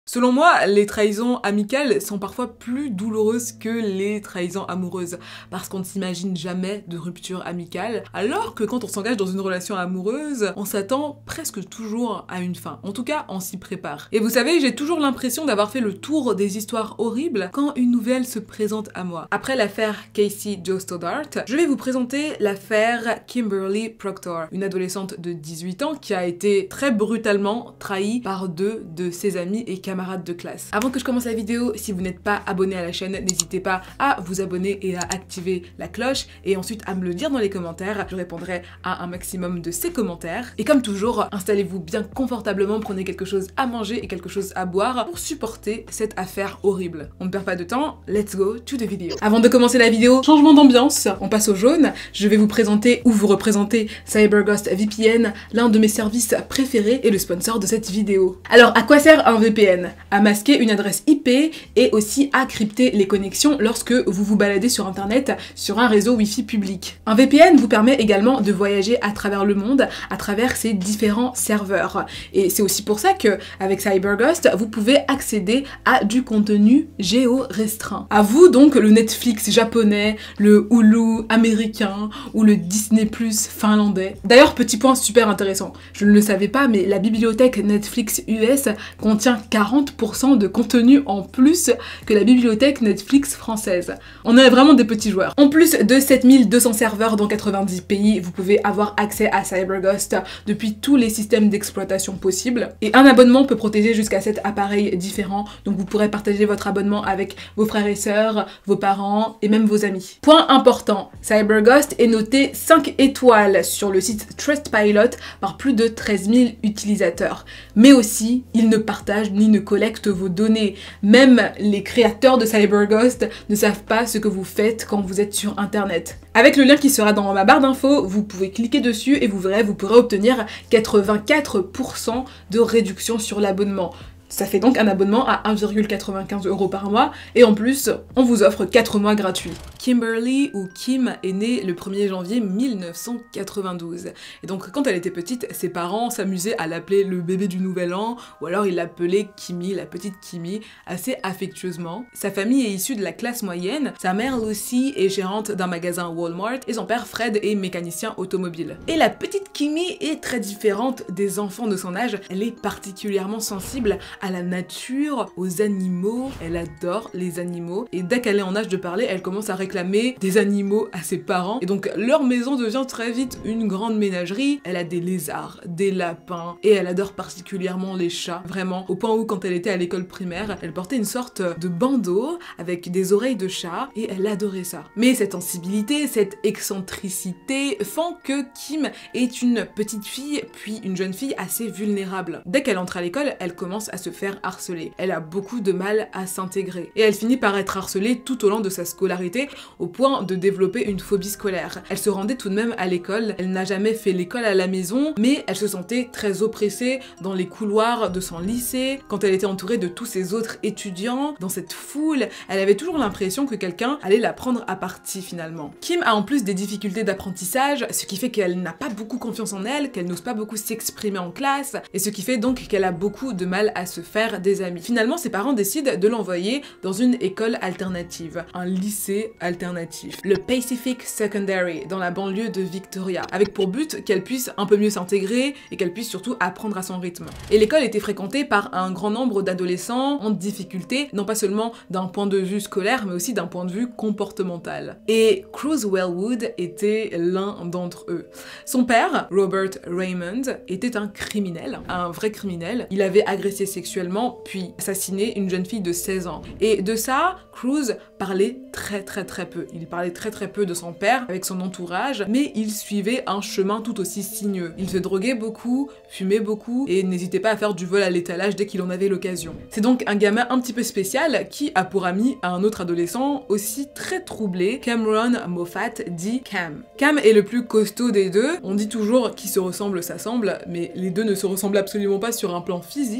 Selon moi, les trahisons amicales sont parfois plus douloureuses que les trahisons amoureuses, parce qu'on ne s'imagine jamais de rupture amicale, alors que quand on s'engage dans une relation amoureuse, on s'attend presque toujours à une fin. En tout cas, on s'y prépare. Et vous savez, j'ai toujours l'impression d'avoir fait le tour des histoires horribles quand une nouvelle se présente à moi. Après l'affaire Casey Joe Stoddart, je vais vous présenter l'affaire Kimberly Proctor, une adolescente de 18 ans qui a été très brutalement trahie par deux de ses amis et camarades de classe. Avant que je commence la vidéo, si vous n'êtes pas abonné à la chaîne, n'hésitez pas à vous abonner et à activer la cloche et ensuite à me le dire dans les commentaires. Je répondrai à un maximum de ces commentaires. Et comme toujours, installez-vous bien confortablement, prenez quelque chose à manger et quelque chose à boire pour supporter cette affaire horrible. On ne perd pas de temps, let's go to the video. Avant de commencer la vidéo, changement d'ambiance, on passe au jaune. Je vais vous présenter ou vous représenter CyberGhost VPN, l'un de mes services préférés et le sponsor de cette vidéo. Alors, à quoi sert un VPN ? À masquer une adresse IP et aussi à crypter les connexions lorsque vous vous baladez sur internet sur un réseau Wi-Fi public. Un VPN vous permet également de voyager à travers le monde, à travers ces différents serveurs. Et c'est aussi pour ça que avec CyberGhost, vous pouvez accéder à du contenu géo-restreint. À vous donc le Netflix japonais, le Hulu américain ou le Disney+ finlandais. D'ailleurs, petit point super intéressant, je ne le savais pas, mais la bibliothèque Netflix US contient 40% de contenu en plus que la bibliothèque Netflix française. On est vraiment des petits joueurs. En plus de 7200 serveurs dans 90 pays, vous pouvez avoir accès à CyberGhost depuis tous les systèmes d'exploitation possibles. Et un abonnement peut protéger jusqu'à 7 appareils différents, donc vous pourrez partager votre abonnement avec vos frères et sœurs, vos parents et même vos amis. Point important, CyberGhost est noté 5 étoiles sur le site Trustpilot par plus de 13 000 utilisateurs. Mais aussi, il ne partage ni ne collecte vos données. Même les créateurs de CyberGhost ne savent pas ce que vous faites quand vous êtes sur internet. Avec le lien qui sera dans ma barre d'infos, vous pouvez cliquer dessus et vous verrez, vous pourrez obtenir 84% de réduction sur l'abonnement. Ça fait donc un abonnement à 1,95 € par mois et en plus, on vous offre 4 mois gratuits. Kimberly, ou Kim, est née le 1er janvier 1992. Et donc quand elle était petite, ses parents s'amusaient à l'appeler le bébé du nouvel an, ou alors ils l'appelaient Kimmy, la petite Kimmy, assez affectueusement. Sa famille est issue de la classe moyenne, sa mère Lucy est gérante d'un magasin Walmart et son père Fred est mécanicien automobile. Et la petite Kimmy est très différente des enfants de son âge, elle est particulièrement sensible à la nature, aux animaux, elle adore les animaux et dès qu'elle est en âge de parler, elle commence à réclamer des animaux à ses parents et donc leur maison devient très vite une grande ménagerie. Elle a des lézards, des lapins et elle adore particulièrement les chats, vraiment au point où quand elle était à l'école primaire, elle portait une sorte de bandeau avec des oreilles de chat et elle adorait ça. Mais cette sensibilité, cette excentricité font que Kim est une petite fille puis une jeune fille assez vulnérable. Dès qu'elle entre à l'école, elle commence à se faire harceler. Elle a beaucoup de mal à s'intégrer. Et elle finit par être harcelée tout au long de sa scolarité, au point de développer une phobie scolaire. Elle se rendait tout de même à l'école, elle n'a jamais fait l'école à la maison, mais elle se sentait très oppressée dans les couloirs de son lycée, quand elle était entourée de tous ses autres étudiants, dans cette foule, elle avait toujours l'impression que quelqu'un allait la prendre à partie finalement. Kim a en plus des difficultés d'apprentissage, ce qui fait qu'elle n'a pas beaucoup confiance en elle, qu'elle n'ose pas beaucoup s'exprimer en classe, et ce qui fait donc qu'elle a beaucoup de mal à se faire des amis. Finalement, ses parents décident de l'envoyer dans une école alternative, un lycée alternatif, le Pacific Secondary, dans la banlieue de Victoria, avec pour but qu'elle puisse un peu mieux s'intégrer et qu'elle puisse surtout apprendre à son rythme. Et l'école était fréquentée par un grand nombre d'adolescents en difficulté, non pas seulement d'un point de vue scolaire, mais aussi d'un point de vue comportemental. Et Cruz Wellwood était l'un d'entre eux. Son père, Robert Raymond, était un criminel, un vrai criminel. Il avait agressé sexuellement, puis assassiné une jeune fille de 16 ans. Et de ça, Cruz parlait très peu. Il parlait très peu de son père avec son entourage, mais il suivait un chemin tout aussi sinueux. Il se droguait beaucoup, fumait beaucoup et n'hésitait pas à faire du vol à l'étalage dès qu'il en avait l'occasion. C'est donc un gamin un petit peu spécial qui a pour ami un autre adolescent aussi très troublé, Cameron Moffat dit Cam. Cam est le plus costaud des deux. On dit toujours qui se ressemble s'assemble, mais les deux ne se ressemblent absolument pas sur un plan physique. Mais en tout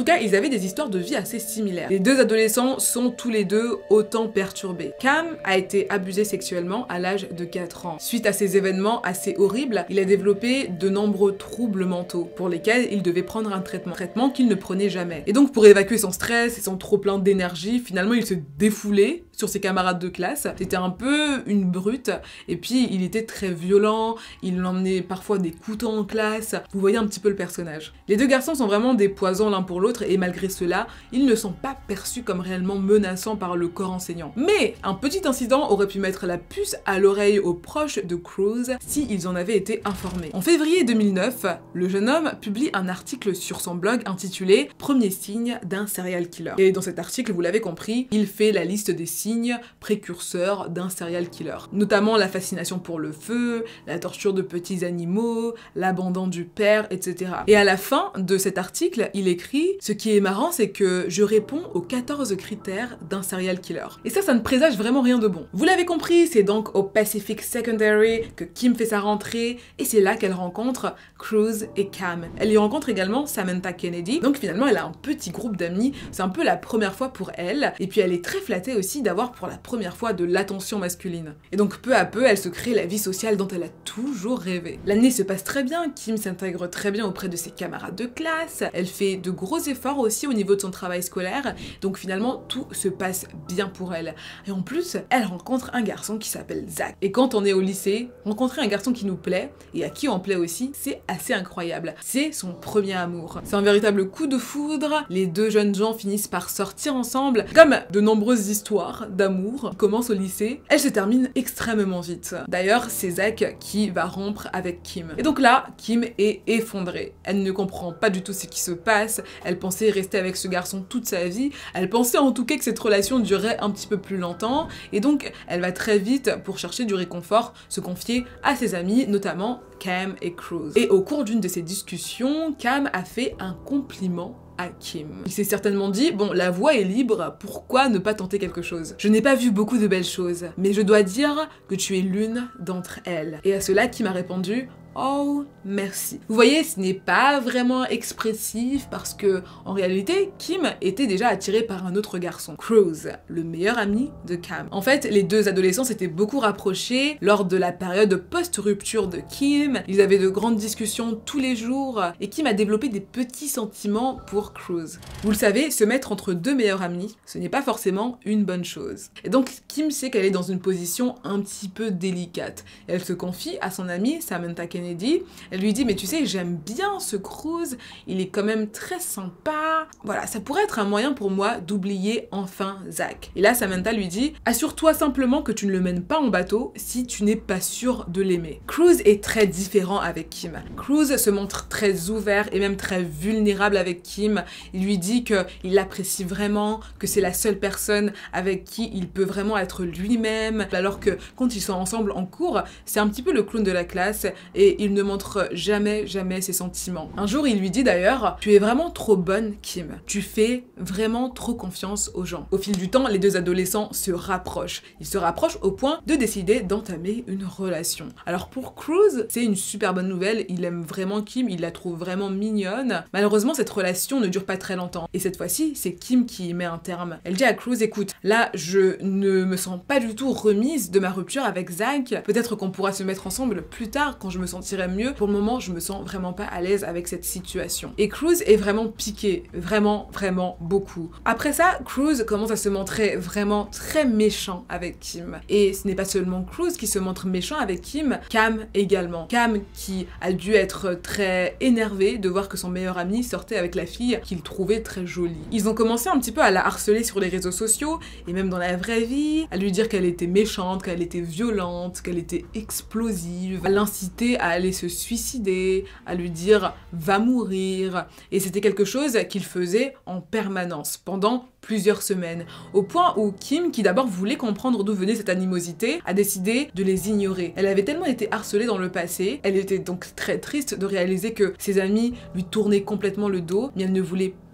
cas, ils avaient des histoires de vie assez similaires. Les deux adolescents sont tous les deux autant perturbés. Cam a été abusé sexuellement à l'âge de 4 ans. Suite à ces événements assez horribles, il a développé de nombreux troubles mentaux pour lesquels il devait prendre un traitement qu'il ne prenait jamais. Et donc pour évacuer son stress et son trop-plein d'énergie, finalement il se défoulait sur ses camarades de classe. C'était un peu une brute et puis il était très violent, il emmenait parfois des couteaux en classe. Vous voyez un petit peu le personnage. Les deux garçons sont vraiment des poisons l'un pour l'autre et malgré cela, ils ne sont pas perçus comme réellement menaçants par le corps enseignant. Mais un petit incident aurait pu mettre la puce à l'oreille aux proches de Cruz s'ils en avaient été informés. En février 2009, le jeune homme publie un article sur son blog intitulé « Premier signe d'un serial killer ». Et dans cet article, vous l'avez compris, il fait la liste des signes précurseurs d'un serial killer. Notamment la fascination pour le feu, la torture de petits animaux, l'abandon du père, etc. Et à la fin de cet article, il écrit « Ce qui est marrant, c'est que je réponds aux 14 critères d'un serial killer ». Et ça ne présage vraiment rien de bon. Vous l'avez compris, c'est donc au Pacific Secondary que Kim fait sa rentrée et c'est là qu'elle rencontre Cruz et Cam. Elle y rencontre également Samantha Kennedy, donc finalement elle a un petit groupe d'amis, c'est un peu la première fois pour elle, et puis elle est très flattée aussi d'avoir pour la première fois de l'attention masculine. Et donc peu à peu, elle se crée la vie sociale dont elle a toujours rêvé. L'année se passe très bien, Kim s'intègre très bien auprès de ses camarades de classe, elle fait de gros efforts aussi au niveau de son travail scolaire, donc finalement tout se passe bien pour elle. Et en plus, elle rencontre un garçon qui s'appelle Zach. Et quand on est au lycée, rencontrer un garçon qui nous plaît, et à qui on plaît aussi, c'est assez incroyable. C'est son premier amour. C'est un véritable coup de foudre, les deux jeunes gens finissent par sortir ensemble, comme de nombreuses histoires d'amour qui commencent au lycée, elles se terminent extrêmement vite. D'ailleurs, c'est Zach qui va rompre avec Kim. Et donc là, Kim est effondrée. Elle ne comprend pas du tout ce qui se passe, elle pensait rester avec ce garçon toute sa vie, elle pensait en tout cas que cette relation durerait un petit peu plus longtemps, et donc elle va très vite, pour chercher du réconfort, se confier à ses amis, notamment Cam et Cruz. Et au cours d'une de ces discussions, Cam a fait un compliment à Kim. Il s'est certainement dit, bon, la voie est libre, pourquoi ne pas tenter quelque chose? Je n'ai pas vu beaucoup de belles choses, mais je dois dire que tu es l'une d'entre elles. Et à cela, Kim a répondu, oh, merci. Vous voyez, ce n'est pas vraiment expressif parce que, en réalité, Kim était déjà attirée par un autre garçon, Cruz, le meilleur ami de Cam. En fait, les deux adolescents s'étaient beaucoup rapprochés lors de la période post-rupture de Kim. Ils avaient de grandes discussions tous les jours et Kim a développé des petits sentiments pour Cruz. Vous le savez, se mettre entre deux meilleurs amis, ce n'est pas forcément une bonne chose. Et donc, Kim sait qu'elle est dans une position un petit peu délicate. Elle se confie à son amie Samantha Kennedy. Elle lui dit, mais tu sais, j'aime bien ce Cruz, il est quand même très sympa. Voilà, ça pourrait être un moyen pour moi d'oublier enfin Zach. Et là, Samantha lui dit, assure-toi simplement que tu ne le mènes pas en bateau si tu n'es pas sûr de l'aimer. Cruz est très différent avec Kim. Cruz se montre très ouvert et même très vulnérable avec Kim. Il lui dit qu'il l'apprécie vraiment, que c'est la seule personne avec qui il peut vraiment être lui-même, alors que quand ils sont ensemble en cours, c'est un petit peu le clown de la classe et il ne montre jamais ses sentiments. Un jour, il lui dit d'ailleurs, tu es vraiment trop bonne, Kim. Tu fais vraiment trop confiance aux gens. Au fil du temps, les deux adolescents se rapprochent. Ils se rapprochent au point de décider d'entamer une relation. Alors pour Cruz, c'est une super bonne nouvelle. Il aime vraiment Kim, il la trouve vraiment mignonne. Malheureusement, cette relation ne dure pas très longtemps. Et cette fois-ci, c'est Kim qui y met un terme. Elle dit à Cruz, écoute, là, je ne me sens pas du tout remise de ma rupture avec Zach. Peut-être qu'on pourra se mettre ensemble plus tard quand je me sentirai mieux. Pour le moment, je me sens vraiment pas à l'aise avec cette situation. Et Cruz est vraiment piqué, vraiment beaucoup. Après ça, Cruz commence à se montrer vraiment très méchant avec Kim. Et ce n'est pas seulement Cruz qui se montre méchant avec Kim, Cam également. Cam qui a dû être très énervé de voir que son meilleur ami sortait avec la fille qu'il trouvait très jolie. Ils ont commencé un petit peu à la harceler sur les réseaux sociaux et même dans la vraie vie, à lui dire qu'elle était méchante, qu'elle était violente, qu'elle était explosive, à l'inciter à aller se suicider, à lui dire va mourir. Et c'était quelque chose qu'il faisait en permanence pendant plusieurs semaines, au point où Kim, qui d'abord voulait comprendre d'où venait cette animosité, a décidé de les ignorer. Elle avait tellement été harcelée dans le passé, elle était donc très triste de réaliser que ses amis lui tournaient complètement le dos, mais elle ne voulait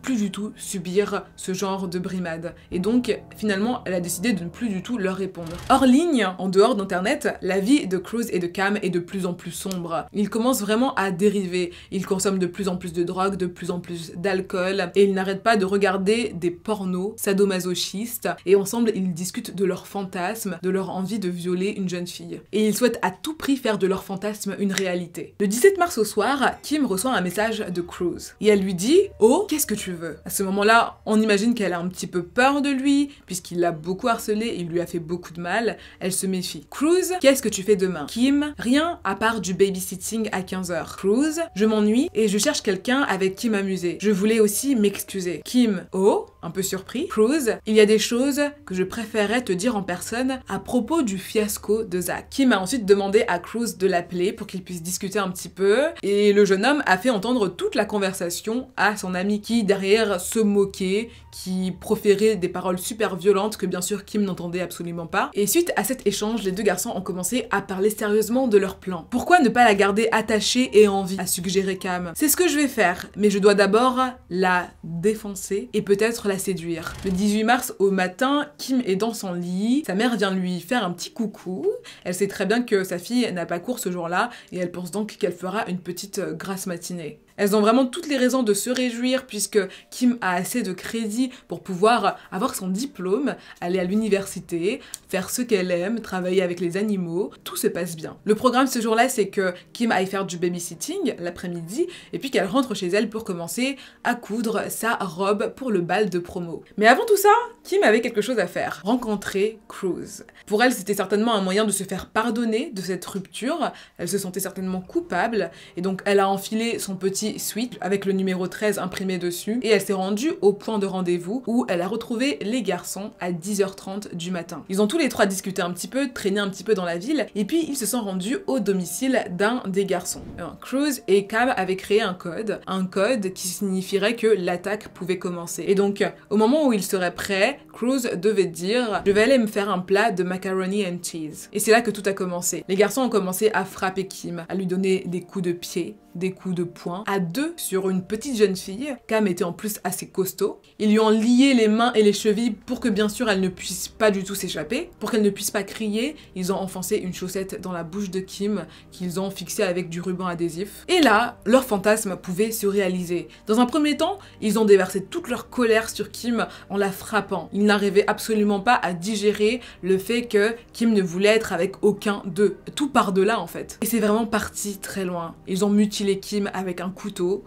plus du tout subir ce genre de brimade. Et donc, finalement, elle a décidé de ne plus du tout leur répondre. Hors ligne, en dehors d'internet, la vie de Cruz et de Cam est de plus en plus sombre. Ils commencent vraiment à dériver. Ils consomment de plus en plus de drogue, de plus en plus d'alcool, et ils n'arrêtent pas de regarder des pornos sadomasochistes, et ensemble, ils discutent de leurs fantasmes, de leur envie de violer une jeune fille. Et ils souhaitent à tout prix faire de leurs fantasmes une réalité. Le 17 mars au soir, Kim reçoit un message de Cruz. Et elle lui dit « Oh, qu'est-ce que tu veux ?» À ce moment-là, on imagine qu'elle a un petit peu peur de lui, puisqu'il l'a beaucoup harcelée, il lui a fait beaucoup de mal. Elle se méfie. « Cruz, qu'est-ce que tu fais demain ?» Kim, rien à part du babysitting à 15h. Cruz, je m'ennuie et je cherche quelqu'un avec qui m'amuser. Je voulais aussi m'excuser. Kim, oh, un peu surpris. Cruz, il y a des choses que je préférerais te dire en personne à propos du fiasco de Zach. Kim a ensuite demandé à Cruz de l'appeler pour qu'ils puissent discuter un petit peu, et le jeune homme a fait entendre toute la conversation à son ami qui derrière se moquait, qui proférait des paroles super violentes que bien sûr Kim n'entendait absolument pas. Et suite à cet échange, les deux garçons ont commencé à parler sérieusement de leur plan. Pourquoi ne pas la garder attachée et en vie, a suggéré Cam. C'est ce que je vais faire, mais je dois d'abord la défoncer et peut-être la séduire. Le 18 mars au matin, Kim est dans son lit, sa mère vient lui faire un petit coucou, elle sait très bien que sa fille n'a pas cours ce jour-là et elle pense donc qu'elle fera une petite grasse matinée. Elles ont vraiment toutes les raisons de se réjouir puisque Kim a assez de crédit pour pouvoir avoir son diplôme, aller à l'université, faire ce qu'elle aime, travailler avec les animaux, tout se passe bien. Le programme ce jour-là, c'est que Kim aille faire du babysitting l'après-midi et puis qu'elle rentre chez elle pour commencer à coudre sa robe pour le bal de promo. Mais avant tout ça, Kim avait quelque chose à faire, rencontrer Cruz. Pour elle, c'était certainement un moyen de se faire pardonner de cette rupture, elle se sentait certainement coupable et donc elle a enfilé son petit suite avec le numéro 13 imprimé dessus et elle s'est rendue au point de rendez-vous où elle a retrouvé les garçons à 10h30 du matin. Ils ont tous les trois discuté un petit peu, traîné un petit peu dans la ville et puis ils se sont rendus au domicile d'un des garçons. Cruz et Cam avaient créé un code qui signifierait que l'attaque pouvait commencer. Et donc au moment où ils seraient prêts, Cruz devait dire « Je vais aller me faire un plat de macaroni and cheese ». Et c'est là que tout a commencé. Les garçons ont commencé à frapper Kim, à lui donner des coups de pied, des coups de poing, à deux sur une petite jeune fille. Cam était en plus assez costaud. Ils lui ont lié les mains et les chevilles pour que bien sûr elle ne puisse pas du tout s'échapper. Pour qu'elle ne puisse pas crier, ils ont enfoncé une chaussette dans la bouche de Kim qu'ils ont fixée avec du ruban adhésif. Et là, leur fantasme pouvait se réaliser. Dans un premier temps, ils ont déversé toute leur colère sur Kim en la frappant. Ils n'arrivaient absolument pas à digérer le fait que Kim ne voulait être avec aucun d'eux. Tout par-delà en fait. Et c'est vraiment parti très loin. Ils ont mutilé Kim avec un couteau.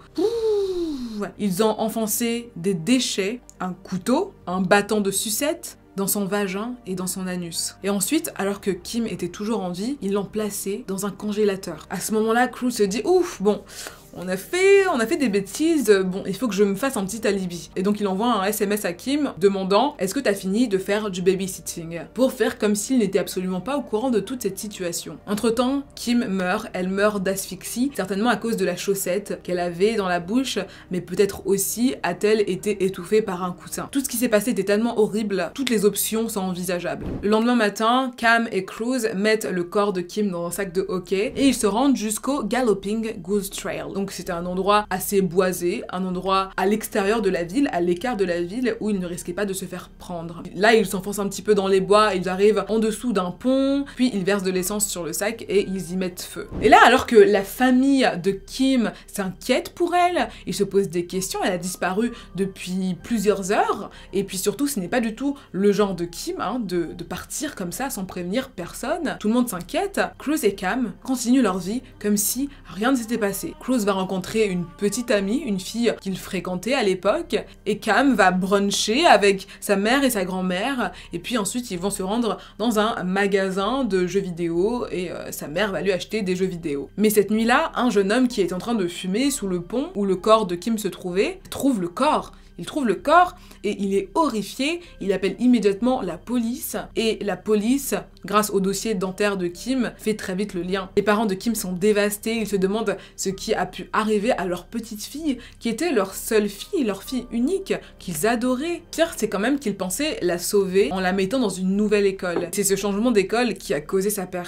Ils ont enfoncé des déchets, un couteau, un bâton de sucette dans son vagin et dans son anus. Et ensuite, alors que Kim était toujours en vie, ils l'ont placé dans un congélateur. À ce moment-là, Cruz se dit « Ouf, bon, on a fait des bêtises, bon, il faut que je me fasse un petit alibi. » Et donc il envoie un SMS à Kim demandant « Est-ce que t'as fini de faire du babysitting ?» pour faire comme s'il n'était absolument pas au courant de toute cette situation. Entre-temps, Kim meurt, elle meurt d'asphyxie, certainement à cause de la chaussette qu'elle avait dans la bouche, mais peut-être aussi a-t-elle été étouffée par un coussin. Tout ce qui s'est passé était tellement horrible, toutes les options sont envisageables. Le lendemain matin, Cam et Cruz mettent le corps de Kim dans un sac de hockey et ils se rendent jusqu'au Galloping Goose Trail. Donc c'était un endroit assez boisé, un endroit à l'extérieur de la ville, à l'écart de la ville, où ils ne risquaient pas de se faire prendre. Là, ils s'enfoncent un petit peu dans les bois, ils arrivent en dessous d'un pont, puis ils versent de l'essence sur le sac et ils y mettent feu. Et là, alors que la famille de Kim s'inquiète pour elle, ils se posent des questions, elle a disparu depuis plusieurs heures, et puis surtout, ce n'est pas du tout le genre de Kim, de partir comme ça sans prévenir personne. Tout le monde s'inquiète. Cruz et Cam continuent leur vie comme si rien ne s'était passé. Cruz va rencontrer une petite amie, une fille qu'il fréquentait à l'époque, et Cam va bruncher avec sa mère et sa grand-mère, et puis ensuite ils vont se rendre dans un magasin de jeux vidéo, et sa mère va lui acheter des jeux vidéo. Mais cette nuit-là, un jeune homme qui est en train de fumer sous le pont où le corps de Kim se trouvait, trouve le corps. Il trouve le corps et il est horrifié, il appelle immédiatement la police et la police, grâce au dossier dentaire de Kim, fait très vite le lien. Les parents de Kim sont dévastés, ils se demandent ce qui a pu arriver à leur petite fille, qui était leur seule fille, leur fille unique, qu'ils adoraient. Pire, c'est quand même qu'ils pensaient la sauver en la mettant dans une nouvelle école. C'est ce changement d'école qui a causé sa perte.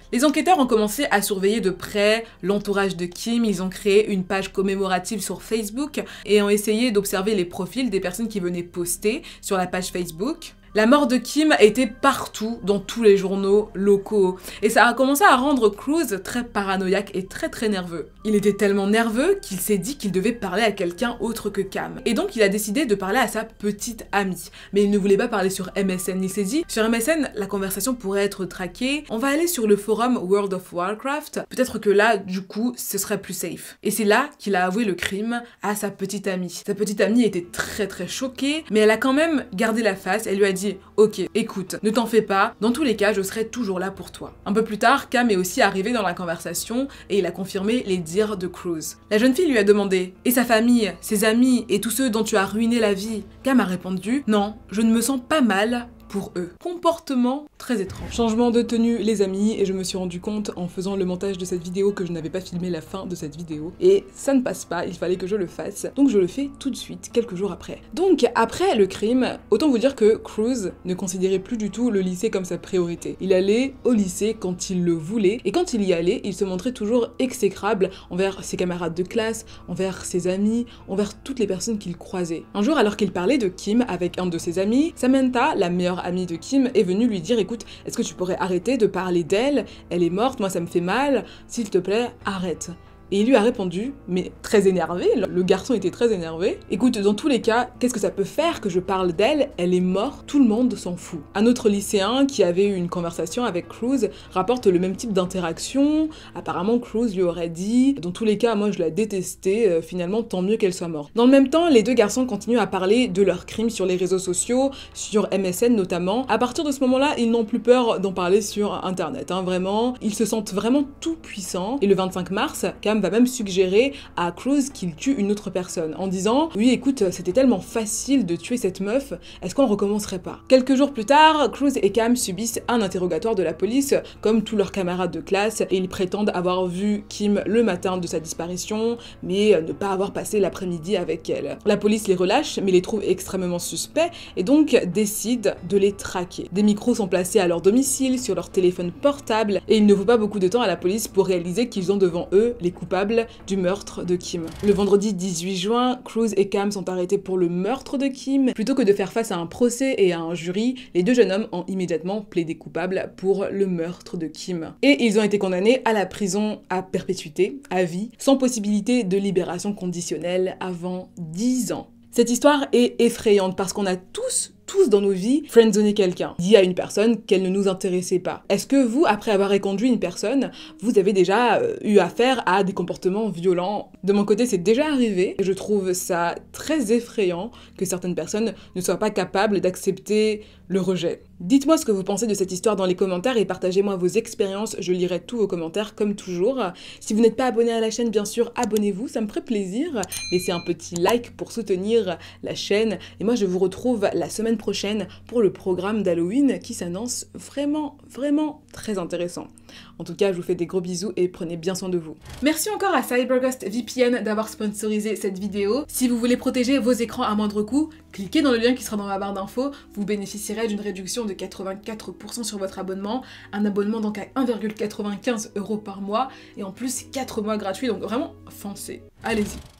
Les enquêteurs ont commencé à surveiller de près l'entourage de Kim, ils ont créé une page commémorative sur Facebook et ont essayé d'observer les profils des personnes qui venaient poster sur la page Facebook. La mort de Kim a été partout dans tous les journaux locaux et ça a commencé à rendre Cruz très paranoïaque et très nerveux. Il était tellement nerveux qu'il s'est dit qu'il devait parler à quelqu'un autre que Cam. Et donc il a décidé de parler à sa petite amie. Mais il ne voulait pas parler sur MSN, il s'est dit sur MSN la conversation pourrait être traquée, on va aller sur le forum World of Warcraft, peut-être que là du coup ce serait plus safe. Et c'est là qu'il a avoué le crime à sa petite amie. Sa petite amie était très choquée, mais elle a quand même gardé la face, elle lui a dit ok, écoute, ne t'en fais pas, dans tous les cas, je serai toujours là pour toi. Un peu plus tard, Cam est aussi arrivé dans la conversation et il a confirmé les dires de Cruz. La jeune fille lui a demandé « Et sa famille, ses amis et tous ceux dont tu as ruiné la vie ?» Cam a répondu « Non, je ne me sens pas mal pour eux. » Comportement très étrange. Changement de tenue les amis, et je me suis rendu compte en faisant le montage de cette vidéo que je n'avais pas filmé la fin de cette vidéo. Et ça ne passe pas, il fallait que je le fasse. Donc je le fais tout de suite, quelques jours après. Donc après le crime, autant vous dire que Cruz ne considérait plus du tout le lycée comme sa priorité. Il allait au lycée quand il le voulait, et quand il y allait, il se montrait toujours exécrable envers ses camarades de classe, envers ses amis, envers toutes les personnes qu'il croisait. Un jour, alors qu'il parlait de Kim avec un de ses amis, Samantha, la meilleure amie de Kim, est venue lui dire « Écoute, est-ce que tu pourrais arrêter de parler d'elle? Elle est morte, moi ça me fait mal, s'il te plaît, arrête. » Et il lui a répondu, mais très énervé, le garçon était très énervé. Écoute, dans tous les cas, qu'est-ce que ça peut faire que je parle d'elle? Elle est morte, tout le monde s'en fout. Un autre lycéen qui avait eu une conversation avec Cruz rapporte le même type d'interaction. Apparemment, Cruz lui aurait dit, dans tous les cas, moi je la détestais, finalement tant mieux qu'elle soit morte. Dans le même temps, les deux garçons continuent à parler de leurs crimes sur les réseaux sociaux, sur MSN notamment. À partir de ce moment-là, ils n'ont plus peur d'en parler sur internet, hein, vraiment. Ils se sentent vraiment tout puissants. Et le 25 mars, Cam va même suggérer à Cruz qu'il tue une autre personne en disant « Oui, écoute, c'était tellement facile de tuer cette meuf, est-ce qu'on recommencerait pas ?» Quelques jours plus tard, Cruz et Cam subissent un interrogatoire de la police, comme tous leurs camarades de classe, et ils prétendent avoir vu Kim le matin de sa disparition, mais ne pas avoir passé l'après-midi avec elle. La police les relâche, mais les trouve extrêmement suspects, et donc décide de les traquer. Des micros sont placés à leur domicile, sur leur téléphone portable, et il ne faut pas beaucoup de temps à la police pour réaliser qu'ils ont devant eux les coupables du meurtre de Kim. Le vendredi 18 juin, Cruz et Cam sont arrêtés pour le meurtre de Kim. Plutôt que de faire face à un procès et à un jury, les deux jeunes hommes ont immédiatement plaidé coupables pour le meurtre de Kim. Et ils ont été condamnés à la prison à perpétuité, à vie, sans possibilité de libération conditionnelle avant 10 ans. Cette histoire est effrayante parce qu'on a tous dans nos vies friendzoné quelqu'un, dit à une personne qu'elle ne nous intéressait pas. Est-ce que vous, après avoir reconduit une personne, vous avez déjà eu affaire à des comportements violents? De mon côté, c'est déjà arrivé, et je trouve ça très effrayant que certaines personnes ne soient pas capables d'accepter le rejet. Dites-moi ce que vous pensez de cette histoire dans les commentaires et partagez-moi vos expériences, je lirai tous vos commentaires comme toujours. Si vous n'êtes pas abonné à la chaîne, bien sûr, abonnez-vous, ça me ferait plaisir. Laissez un petit like pour soutenir la chaîne, et moi je vous retrouve la semaine prochaine pour le programme d'Halloween qui s'annonce vraiment très intéressant. En tout cas, je vous fais des gros bisous et prenez bien soin de vous. Merci encore à CyberGhost VPN d'avoir sponsorisé cette vidéo. Si vous voulez protéger vos écrans à moindre coût, cliquez dans le lien qui sera dans ma barre d'infos. Vous bénéficierez d'une réduction de 84% sur votre abonnement. Un abonnement donc à 1,95 € par mois et en plus 4 mois gratuits, donc vraiment foncez. Allez-y.